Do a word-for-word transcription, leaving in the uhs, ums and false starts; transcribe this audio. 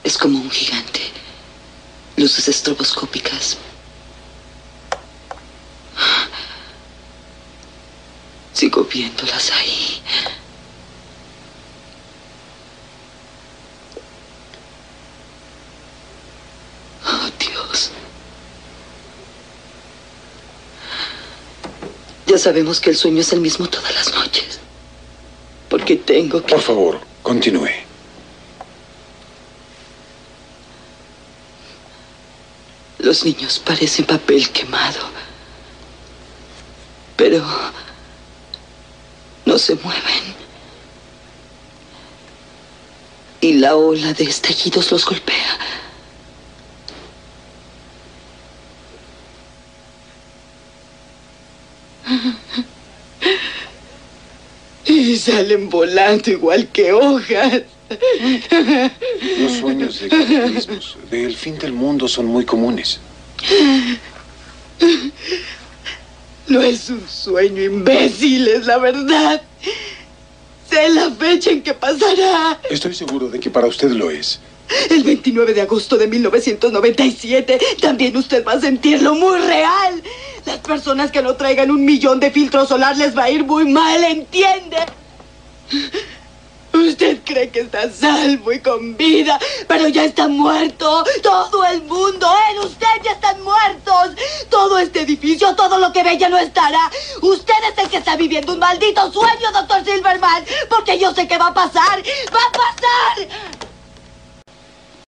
Es como un gigante. Luces estroboscópicas. Sigo viéndolas ahí. Oh, Dios. Ya sabemos que el sueño es el mismo todas las noches. Porque tengo que... Por favor, continúe. Los niños parecen papel quemado. Pero... no se mueven. Y la ola de estallidos los golpea. Y salen volando igual que hojas. Los sueños de cataclismos, del fin del mundo, son muy comunes. No es un sueño, imbécil, es la verdad. Sé la fecha en que pasará. Estoy seguro de que para usted lo es. El veintinueve de agosto de mil novecientos noventa y siete. También usted va a sentirlo muy real. Las personas que no traigan un millón de filtros solar les va a ir muy mal, ¿entiende? Usted cree que está a salvo y con vida, pero ya está muerto. Todo el mundo, él, usted ya están muertos. Todo este edificio, todo lo que ve ya no estará. Usted es el que está viviendo un maldito sueño, doctor Silverman, porque yo sé que va a pasar. ¡Va a pasar!